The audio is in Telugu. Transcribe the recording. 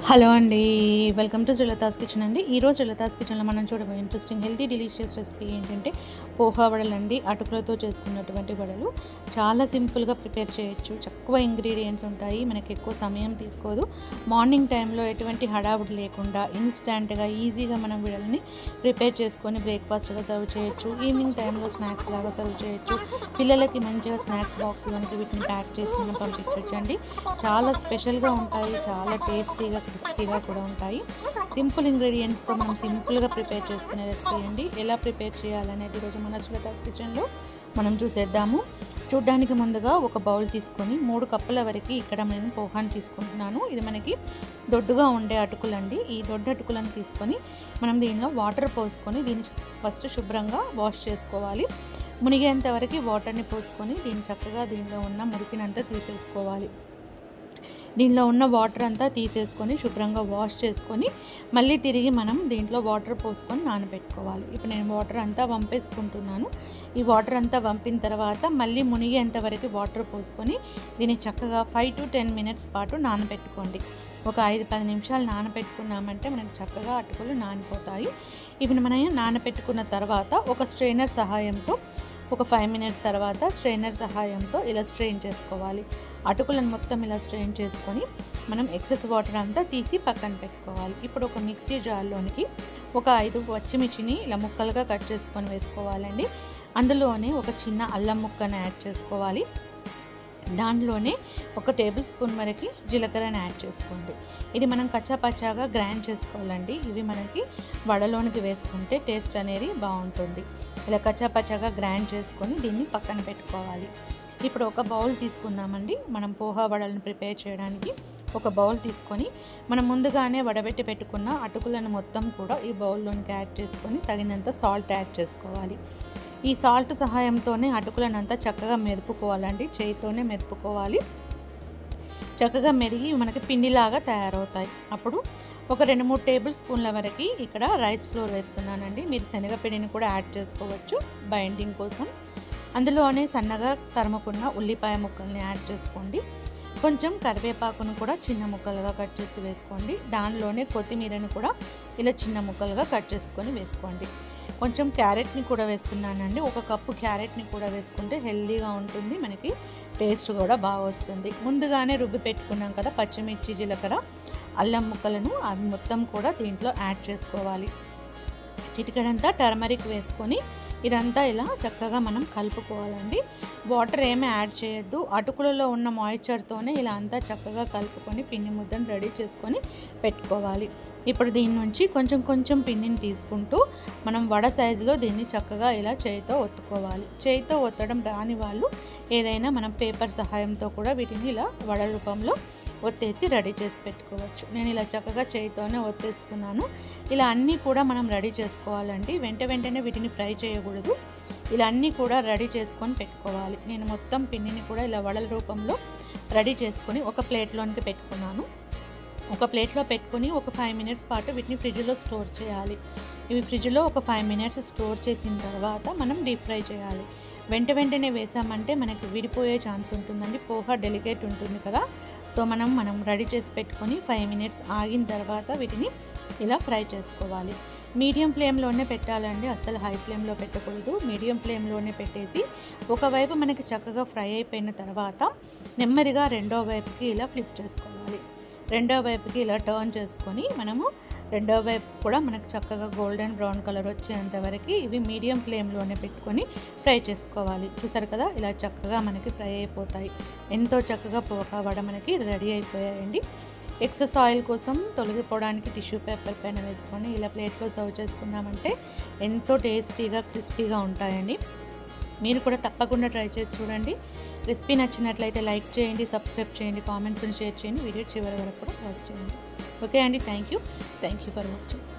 హలో అండి, వెల్కమ్ టు శ్రీలతాస్ కిచెన్ అండి. ఈరోజు శ్రీలతాస్ కిచెన్లో మనం చూడబోయే ఇంట్రెస్టింగ్ హెల్తీ డెలిషియస్ రెసిపీ ఏంటంటే పోహా వడలు అండి. అటుకులతో చేసుకున్నటువంటి వడలు చాలా సింపుల్గా ప్రిపేర్ చేయొచ్చు. తక్కువ ఇంగ్రీడియంట్స్ ఉంటాయి, మనకి ఎక్కువ సమయం తీసుకోదు. మార్నింగ్ టైంలో ఎటువంటి హడావుడి లేకుండా ఇన్స్టెంట్గా ఈజీగా మనం వడల్ని ప్రిపేర్ చేసుకొని బ్రేక్ఫాస్ట్గా సర్వ్ చేయొచ్చు. ఈవినింగ్ టైంలో స్నాక్స్ లాగా సర్వ్ చేయొచ్చు. పిల్లలకి మంచిగా స్నాక్స్ బాక్స్లోనికి వీటిని ప్యాక్ చేసి మనం పంపించవచ్చండి. చాలా స్పెషల్గా ఉంటాయి, చాలా టేస్టీగా క్రిస్పీగా కూడా ఉంటాయి. సింపుల్ ఇంగ్రీడియంట్స్తో మనం సింపుల్గా ప్రిపేర్ చేసుకునే రెసిపీ అండి. ఎలా ప్రిపేర్ చేయాలనేది ఈరోజు మన శ్రీలతాస్ కిచెన్లో మనం చూసేద్దాము. చూడ్డానికి ముందుగా ఒక బౌల్ తీసుకొని 3 కప్పుల వరకు ఇక్కడ నేను పోహాను తీసుకుంటున్నాను. ఇది మనకి దొడ్డుగా ఉండే అటుకులండి. ఈ దొడ్డు అటుకులను తీసుకొని మనం దీనిలో వాటర్ పోసుకొని దీన్ని ఫస్ట్ శుభ్రంగా వాష్ చేసుకోవాలి. మునిగేంత వరకు వాటర్ని పోసుకొని దీన్ని చక్కగా దీనిలో ఉన్న మురికినంతా తీసేసుకోవాలి. దీనిలో ఉన్న వాటర్ అంతా తీసేసుకొని శుభ్రంగా వాష్ చేసుకొని మళ్ళీ తిరిగి మనం దీంట్లో వాటర్ పోసుకొని నానబెట్టుకోవాలి. ఇప్పుడు నేను వాటర్ అంతా వంపేసుకుంటున్నాను. ఈ వాటర్ అంతా వంపిన తర్వాత మళ్ళీ మునిగేంత వరకు వాటర్ పోసుకొని దీన్ని చక్కగా 5 to 10 minutes పాటు నానబెట్టుకోండి. ఒక 5-10 నిమిషాలు నానబెట్టుకున్నామంటే మనకి చక్కగా అటుకులు నానిపోతాయి. ఇవి మనం నానబెట్టుకున్న తర్వాత ఒక స్ట్రైనర్ సహాయంతో ఒక 5 minutes తర్వాత స్ట్రైనర్ సహాయంతో ఇలా స్ట్రెయిన్ చేసుకోవాలి. అటుకులను మొత్తం ఇలా స్ట్రెయిన్ చేసుకొని మనం ఎక్సెస్ వాటర్ అంతా తీసి పక్కన పెట్టుకోవాలి. ఇప్పుడు ఒక మిక్సీ జార్లోనికి ఒక 5 పచ్చిమిర్చిని ఇలా ముక్కలుగా కట్ చేసుకొని వేసుకోవాలండి. అందులోనే ఒక చిన్న అల్లం ముక్కను యాడ్ చేసుకోవాలి. దాంట్లోనే ఒక టేబుల్ స్పూన్ వరకు జీలకర్రని యాడ్ చేసుకోండి. ఇది మనం కచ్చాపచ్చాగా గ్రైండ్ చేసుకోవాలండి. ఇవి మనకి వడలోనికి వేసుకుంటే టేస్ట్ అనేది బాగుంటుంది. ఇలా కచ్చాపచ్చాగా గ్రైండ్ చేసుకొని దీన్ని పక్కన పెట్టుకోవాలి. ఇప్పుడు ఒక బౌల్ తీసుకుందామండి. మనం పోహా వడలను ప్రిపేర్ చేయడానికి ఒక బౌల్ తీసుకొని మనం ముందుగానే వడబెట్టి పెట్టుకున్న అటుకులను మొత్తం కూడా ఈ బౌల్లోనికి యాడ్ చేసుకొని తగినంత సాల్ట్ యాడ్ చేసుకోవాలి. ఈ సాల్ట్ సహాయంతోనే అటుకులను అంతా చక్కగా మెదుపుకోవాలండి. చేయితోనే మెదుపుకోవాలి. చక్కగా మెరిగి మనకి పిండిలాగా తయారవుతాయి. అప్పుడు ఒక 2-3 టేబుల్ స్పూన్ల వరకు ఇక్కడ రైస్ ఫ్లోర్ వేస్తున్నానండి. మీరు శనగపిండిని కూడా యాడ్ చేసుకోవచ్చు బైండింగ్ కోసం. అందులోనే సన్నగా తరుముకున్న ఉల్లిపాయ ముక్కల్ని యాడ్ చేసుకోండి. కొంచెం కరివేపాకును కూడా చిన్న ముక్కలుగా కట్ చేసి వేసుకోండి. దానిలోనే కొత్తిమీరని కూడా ఇలా చిన్న ముక్కలుగా కట్ చేసుకొని వేసుకోండి. కొంచెం క్యారెట్ని కూడా వేస్తున్నానండి. 1 కప్పు క్యారెట్ని కూడా వేసుకుంటే హెల్దీగా ఉంటుంది, మనకి టేస్ట్ కూడా బాగా వస్తుంది. ముందుగానే రుబ్బి పెట్టుకున్నాం కదా పచ్చిమిర్చి, జీలకర్ర, అల్లం ముక్కలను అవి మొత్తం కూడా దీంట్లో యాడ్ చేసుకోవాలి. చిటికెడంతా టర్మరిక్ వేసుకొని ఇదంతా ఇలా చక్కగా మనం కలుపుకోవాలండి. వాటర్ ఏమీ యాడ్ చేయొద్దు. అటుకులలో ఉన్న మాయిశ్చర్తోనే ఇలా అంతా చక్కగా కలుపుకొని పిండి ముద్దను రెడీ చేసుకొని పెట్టుకోవాలి. ఇప్పుడు దీని నుంచి కొంచెం కొంచెం పిండిని తీసుకుంటూ మనం వడ సైజులో దీన్ని చక్కగా ఇలా చేయితో ఒత్తుకోవాలి. చేయితో ఒత్తడం రాని వాళ్ళు ఏదైనా మనం పేపర్ సహాయంతో కూడా వీటిని ఇలా వడ రూపంలో ఒత్తేసి రెడీ చేసి పెట్టుకోవచ్చు. నేను ఇలా చక్కగా చేయితోనే ఒత్తేసుకున్నాను. ఇలా అన్నీ కూడా మనం రెడీ చేసుకోవాలండి. వెంటనే వీటిని ఫ్రై చేయకూడదు. ఇలా అన్నీ కూడా రెడీ చేసుకొని పెట్టుకోవాలి. నేను మొత్తం పిండిని కూడా ఇలా వడల రూపంలో రెడీ చేసుకొని ఒక ప్లేట్లోనికి పెట్టుకున్నాను. ఒక ప్లేట్లో పెట్టుకొని ఒక 5 minutes పాటు వీటిని ఫ్రిడ్జ్లో స్టోర్ చేయాలి. ఇవి ఫ్రిడ్జ్లో ఒక 5 minutes స్టోర్ చేసిన తర్వాత మనం డీప్ ఫ్రై చేయాలి. వెంటనే వేసామంటే మనకి విడిపోయే ఛాన్స్ ఉంటుందండి. పోహా డెలికేట్ ఉంటుంది కదా. సో మనం రెడీ చేసి పెట్టుకొని 5 minutes ఆగిన తర్వాత వీటిని ఇలా ఫ్రై చేసుకోవాలి. మీడియం ఫ్లేమ్లోనే పెట్టాలండి, అస్సలు హై ఫ్లేమ్లో పెట్టకూడదు. మీడియం ఫ్లేమ్లోనే పెట్టేసి ఒకవైపు మనకి చక్కగా ఫ్రై అయిపోయిన తర్వాత నెమ్మదిగా రెండో వైపుకి ఇలా ఫ్లిప్ చేసుకోవాలి. రెండో వైపుకి ఇలా టర్న్ చేసుకొని మనము రెండో వైపు కూడా మనకు చక్కగా గోల్డెన్ బ్రౌన్ కలర్ వచ్చేంత వరకు ఇవి మీడియం ఫ్లేమ్లోనే పెట్టుకొని ఫ్రై చేసుకోవాలి. చూసారు కదా, ఇలా చక్కగా మనకి ఫ్రై అయిపోతాయి. ఎంతో చక్కగా పోహా వడ మనకి రెడీ అయిపోయాయండి. ఎక్సెస్ ఆయిల్ కోసం తొలగిపోవడానికి టిష్యూ పేపర్ పైన వేసుకొని ఇలా ప్లేట్లో సర్వ్ చేసుకున్నామంటే ఎంతో టేస్టీగా క్రిస్పీగా ఉంటాయండి. మీరు కూడా తప్పకుండా ట్రై చేసి చూడండి. రెసిపీ నచ్చినట్లయితే లైక్ చేయండి, సబ్స్క్రైబ్ చేయండి, కామెంట్స్ని షేర్ చేయండి, వీడియో చివరి వరకు కూడా వాచ్ చేయండి. ఓకే అండి, థ్యాంక్ యూ ఫర్ వాచింగ్.